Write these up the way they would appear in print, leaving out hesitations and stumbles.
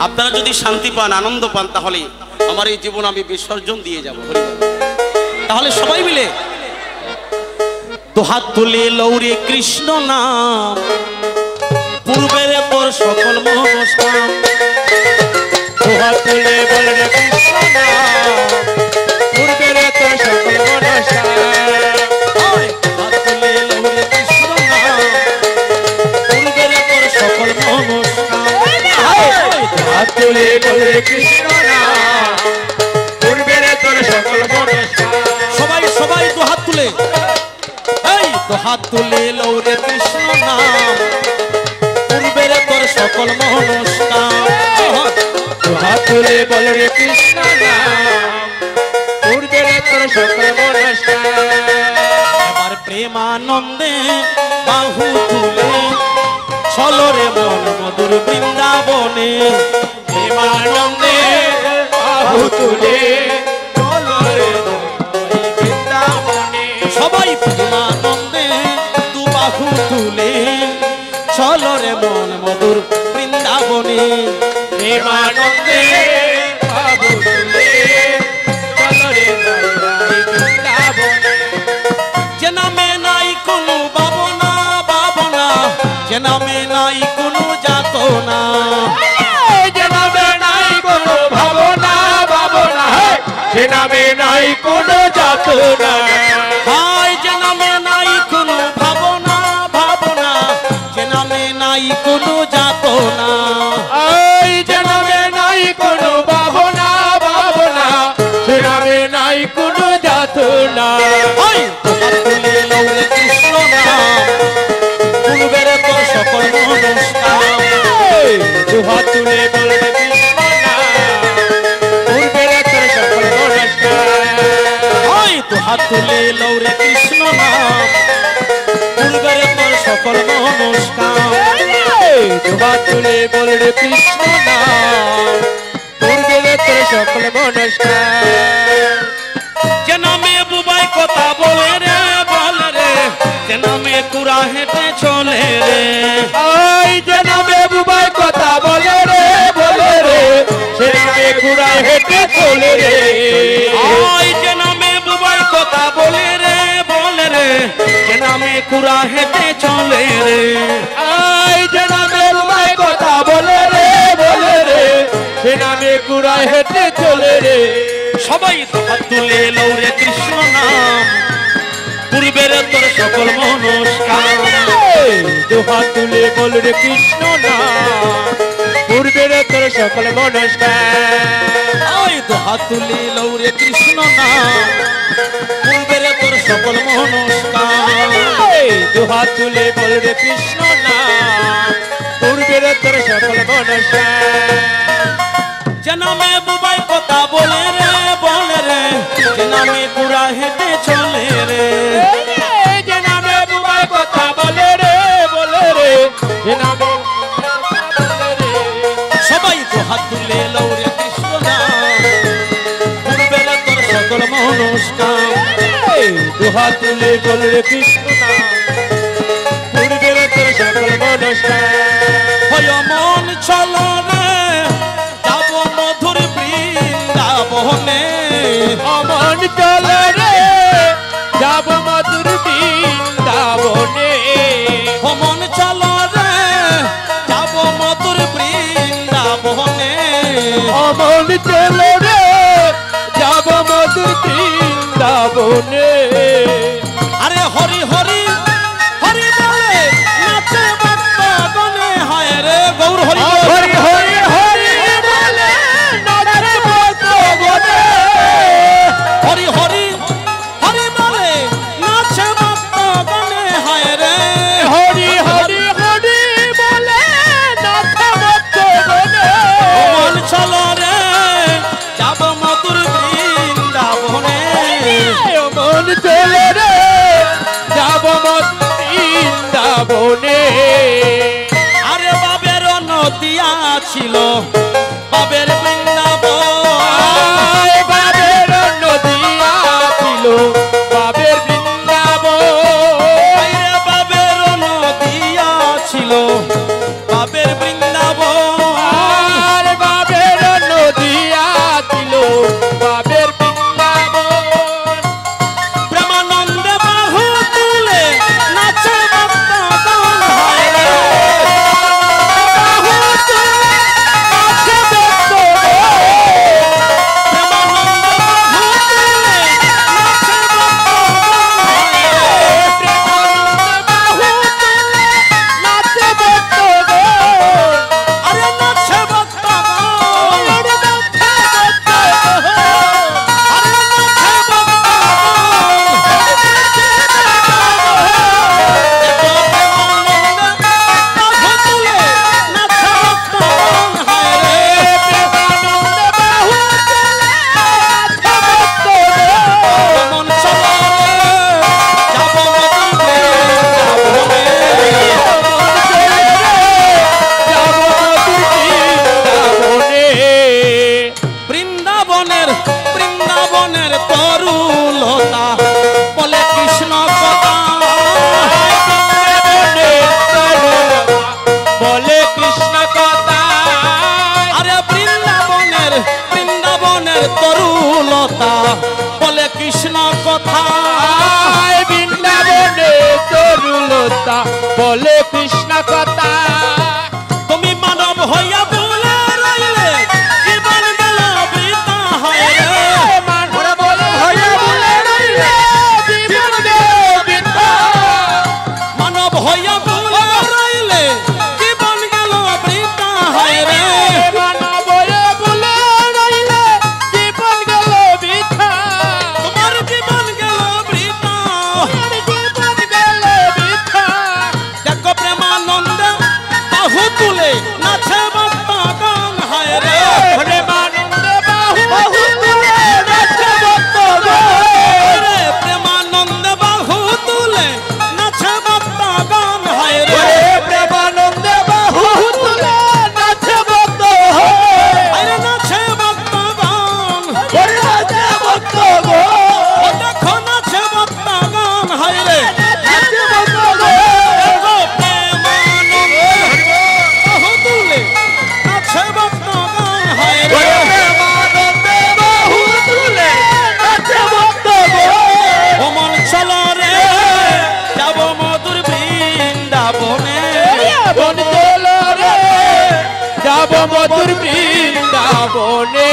আপনারা যদি শান্তি পান, আনন্দ পান, তাহলে আমার এই জীবন আমি বিসর্জন দিয়ে যাব। তাহলে সবাই মিলে দুহাত তুলে লৌরে কৃষ্ণ নাম, পূর্বের তোর সকল মনস্কাম। দুহাত তুলে বল রে কৃষ্ণ নাম, পূর্বের তোর সকল মনস্কাম। দুহাত তুলে লৌরে কৃষ্ণ নাম, পূর্বের তোর সকল মনস্কাম। দুহাত তুলে বল রে কৃষ্ণ নাম, পূর্বের তোর সকল মনস্কাম। সবাই সবাই দুহাত তুলে, এই দুহাত তুলে লৌরে কৃষ্ণ নাম, পূর্বের তোর সকল মনস্কাম। দুহাত তুলে বল রে কৃষ্ণ নাম, পূর্বের তোর সকল মনস্কাম। এবার প্রেমানন্দে বাহু তুলে চলো রে মন মধুর বৃন্দাবনে। প্রেমানন্দে বাহু তুলে চলো রে বৃন্দাবনে। সবাই প্রেমানন্দে দু বাহু তুলে চলো রে মন মধুর বৃন্দাবনে। প্রেমানন্দে বাহু তুলে চলো রে বৃন্দাবনে। যে নামে নাই কোনো ভাবনা ভাবনা, যে নামে নাই কোনো যাতনা, যে নামে নাই কোনো ভাবনা ভাবনা, যে নামে নাই কোনো যাতনা। হায় যে নামে নাই কোনো ভাবনা ভাবনা, যে নামে নাই কোনো যাতনা। এই যে নামে নাই কোনো ভাবনা ভাবনা, যে নামে নাই কোনো যাতনা। হায় দুহাত তুলে লৌরে কৃষ্ণ নাম, পূর্বের তোর সকল মনস্কাম। দুহাত তুলে বল রে কৃষ্ণ নাম, পূর্বের তোর সকল মনস্কাম। হায় দুহাত তুলে লৌরে কৃষ্ণ নাম, পূর্বের তোর সকল মনস্কাম। দুহাত তুলে বল রে কৃষ্ণ নাম, পূর্বের তোর সকল মনস্কাম। যে নামে বুবাই কথা বলে রে বলে রে, যে নামে কুড়া হেঁটে চলে রে। ওই যে নামে বুবাই কথা বলে রে বলে রে, সে নামে ঘুরা হেঁটে চলে রে। ওই যে নামে বুবাই কথা বলে রে বলে রে, যে নামে কুড়া হেঁটে চলে রে। ওই যে নামে বুবাই কথা বলে রে বলে রে, সে নামে ঘুরা হেঁটে চলে রে। সবাই দুহাত তুলে লৌরে কৃষ্ণ নাম, পূর্বের তোর সকল মনস্কাম। দুহাত তুলে বল রে কৃষ্ণ নাম, পূর্বের তোর সকল মনস্কাম। ওই দুহাত তুলে লৌরে কৃষ্ণ নাম, পূর্বের তোর সকল মনস্কাম। দুহাত তুলে বল রে কৃষ্ণ নাম, পূর্বের তোর সকল মনস্কাম। যে নামে বুবাই কথা বলে রে বলে রে, যে নামে কুড়া হেঁটে চলে রে। যে নামে বুবাই কথা বলে রে বলে রে, যে নামে সবাই দুহাত তুলে লৌরে কৃষ্ণ নাম, পূর্বের তোর সকল মনস্কাম। দুহাত তুলে বল রে কৃষ্ণ নাম, পূর্বের তোর সকল মনস্কাম। হয় মন চলো রে যাব মধুর বৃন্দাবনে। অমন চলে রে যাব মধুর বৃন্দাবনে। মন চলো রে যাব মধুর বৃন্দাবনে। অমন চলে রে যাব মধুর বৃন্দাবনে। আরে হরি হরি হরি বলে নাচে ভক্তগণে, হায় রে গৌর হরি হরি হরি হরি বলে নাচে ভক্তগণে। হরি হরি হরি বলে নাচে ভক্তগণে, হায় রে হরি হরি হরি বলে নাচে ভক্তগণে। মন চলো রে যাব মধুর বৃন্দাবনে। অমন চলে রে যাব বলে কৃষ্ণ কথা তুমি মানব হইয়া বলে রইলে জীবন গেল বৃথা হয় রে মানব হইয়া বলে রইলে জীবন গেল বৃথা মানব হইয়া বলে রইলে জীবন গেল বৃথা হয় রে মানব হইয়া বলে রইলে জীবন গেল বৃথা তোমার জীবন গেল বৃথা জীবন গেল বৃথা দেখো প্রেমানন্দ বাহু তুলে নাচে ভক্তগণ হায় রে প্রেমানন্দ বাহু তুলে নাচে ভক্তগণ রে প্রেমানন্দ বাহু তুলে নাচে ভক্তগণ হায় রে প্রেমানন্দ বাহু তুলে নাচে ভক্তগণ হায় রে নাচে ভক্তগণ নাচে ভক্তগণ ও দেখো নাচে ভক্তগণ হায় রে নাচে ভক্তগণ দেখো প্রেমানন্দ বাহু তুলে নাচে ভক্তগণ হায় রে প্রেমানন্দ বাহু তুলে নাচে ভক্তগণ অমন চলো রে যাব মধুর বৃন্দাবনে বন তোলো রে যাব মধুর বৃন্দাবনে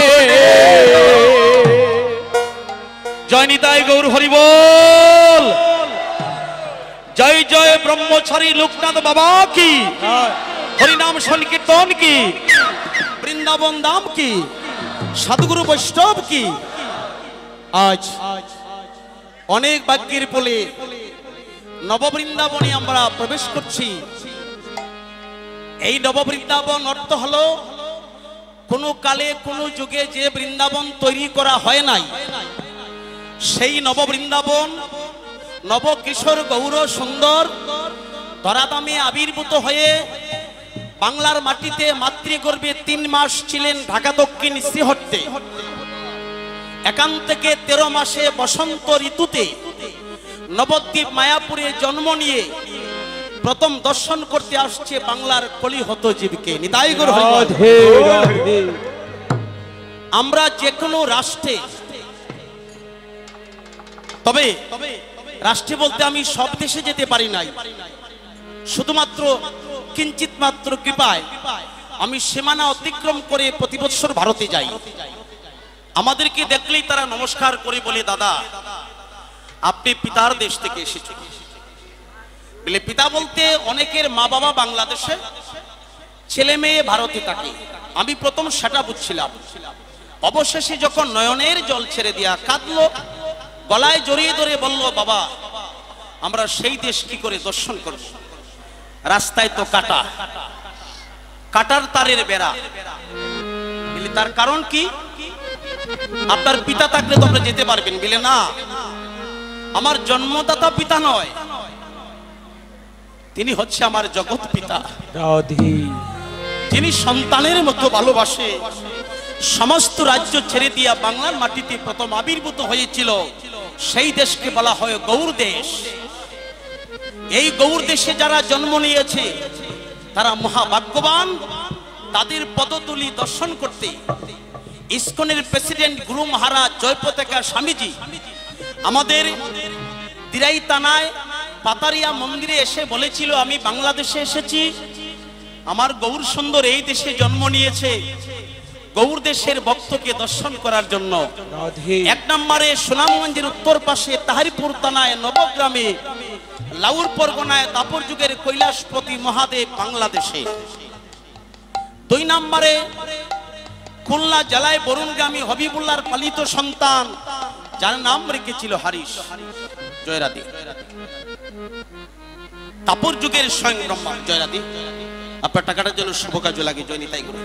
জয় নিতাই গৌর হরি বল জয় জয় ব্রহ্মচারী লোকনাথ বাবা কি হরিনাম সংকীর্তন কি বৃন্দাবন ধাম কি সাধুগুরু বৈষ্ণব কি আজ অনেক ভাগ্যের বলে নববৃন্দাবনে আমরা প্রবেশ করছি। এই নববৃন্দাবন অর্থ হলো কোন কালে কোন যুগে যে বৃন্দাবন তৈরি করা হয় নাই সেই নববৃন্দাবন নব কিশোর গৌর সুন্দর ধরাধামে আবির্ভূত হয়ে বাংলার মাটিতে মাতৃগর্ভে 3 মাস ছিলেন ঢাকা দক্ষিণ শ্রীহট্টে। এখান থেকে 13 মাসে বসন্ত ঋতুতে নবদ্বীপ মায়াপুরে জন্ম নিয়ে প্রথম দর্শন করতে আসছে বাংলার কলিহত জীবকে। নিতাই গৌর হরি বল। আমরা যে কোনো রাষ্ট্রে তবে রাষ্ট্রে বলতে আমি সব দেশে যেতে পারি নাই, শুধুমাত্র কিঞ্চিত মাত্র কৃপায় আমি সীমানা অতিক্রম করে প্রতি বছর ভারতে যাই। আমাদেরকে দেখলেই তারা নমস্কার করে বলে, দাদা আপনি পিতার দেশ থেকে এসেছেন। বলে পিতা বলতে অনেকের মা বাবা বাংলাদেশে, ছেলে মেয়ে ভারতে থাকে। আমি প্রথম সেটা বুঝছিলাম। অবশেষে যখন নয়নের জল ছেড়ে দিয়া কাঁদলো, গলায় জড়িয়ে ধরে বলল, বাবা আমরা সেই দেশ কি করে দর্শন করব? রাস্তায় তো কাটা, কাটার তারের বেড়া। তার কারণ কি? আপনার পিতা থাকলে তো আপনি যেতে পারবেন। বলে না, আমার জন্মদাতা পিতা নয়, তিনি হচ্ছে আমার জগৎ পিতা, যিনি সন্তানের মতো ভালোবাসে। সমস্ত রাজ্য ছেড়ে দিয়া বাংলার মাটিতে প্রথম আবির্ভূত হয়েছিল, সেই দেশকে বলা হয় গৌর দেশ। এই গৌর দেশে যারা জন্ম নিয়েছে তারা মহাভাগ্যবান। তাদের পদতুলি দর্শন করতে ইসকনের প্রেসিডেন্ট গুরু মহারাজ জয়পতাকা স্বামীজি আমাদের দিরাই থানায় পাতারিয়া মন্দিরে এসে বলেছিল, আমি বাংলাদেশে এসেছি, আমার গৌর সুন্দর এই দেশে জন্ম নিয়েছে, গৌর দেশের ভক্তকে দর্শন করার জন্য। 1 নম্বরে সুনামগঞ্জের উত্তর পাশে তাহারিপুর থানায় নবগ্রামে, লাউর পরগনায় দাপর যুগের কৈলাসপতি মহাদেব বাংলাদেশে। 2 নম্বরে খুলনা জেলায় বরুণগ্রামী হবিবুল্লাহর পালিত সন্তান, যার নাম রেখেছিল হারিস। জয়রাধে। দাপর যুগের স্বয়ং ব্রহ্মা। জয়রাধে। আপনার টাকাটার জন্য শুভ কাজে লাগে। জয় নিতাই গৌর।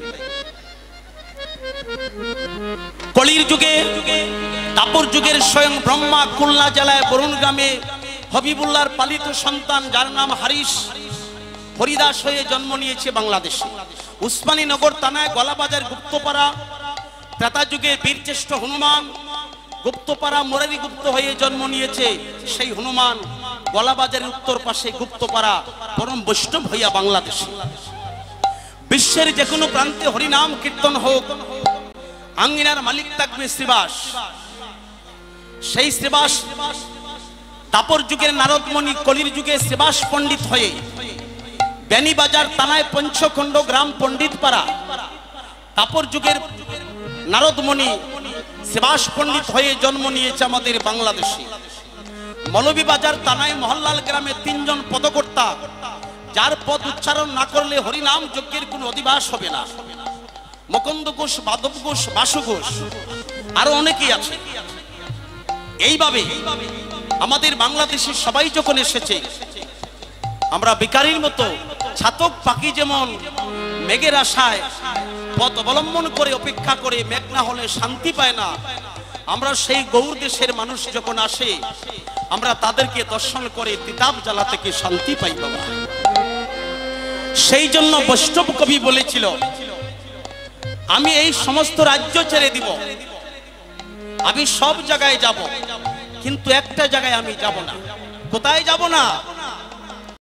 কলির যুগে দাপর যুগের স্বয়ং ব্রহ্মা খুলনা জেলায় বরুণ গ্রামে হবিবুল্লাহর পালিত সন্তান, যার নাম হারিস, হরিদাস হয়ে জন্ম নিয়েছে বাংলাদেশে। উসমানী নগর থানায় গলাবাজার গুপ্তপাড়া, ত্রেতা যুগে বীরশ্রেষ্ঠ হনুমান গুপ্তপাড়া মোরারি গুপ্ত হয়ে জন্ম নিয়েছে। সেই হনুমান গলাবাজারের উত্তর পাশে গুপ্তপাড়া পরম বৈষ্ণব হইয়া বাংলাদেশে। বিশ্বের যে কোনো প্রান্তে হরিনাম কীর্তন হোক, আঙ্গিনার মালিক থাকবে শ্রীবাস। সেই শ্রীবাস দাপর যুগের নারদমণি, কলির যুগে শ্রীবাস পণ্ডিত হয়ে বেনিবাজার থানায় পঞ্চখণ্ড গ্রাম পণ্ডিতপাড়া তাপর যুগের নারদমণি সুভাষ পণ্ডিত হয়ে জন্ম নিয়েছে আমাদের বাংলাদেশে। মৌলভীবাজার থানায় মহল্লাল গ্রামে 3 জন পদকর্তা, যার পদ উচ্চারণ না করলে হরিনাম যজ্ঞের কোনো অধিবাস হবে না। মুকুন্দ ঘোষ, মাধব ঘোষ, বাসু ঘোষ, আরো অনেকেই আছে। এইভাবে আমাদের বাংলাদেশে সবাই যখন এসেছে, আমরা বেকারির মতো ছাতক পাখি যেমন মেঘের আশায় পথ অবলম্বন করে অপেক্ষা করে, মেঘ না হলে শান্তি পায় না, আমরা সেই গৌর দেশের মানুষ যখন আসে, আমরা তাদেরকে দর্শন করে তিতাব জ্বালা থেকে শান্তি পাই বাবা। সেই জন্য বৈষ্ণব কবি বলেছিল, আমি এই সমস্ত রাজ্য ছেড়ে দিব, আমি সব জায়গায় যাব, কিন্তু একটা জায়গায় আমি যাব না। কোথায় যাব না?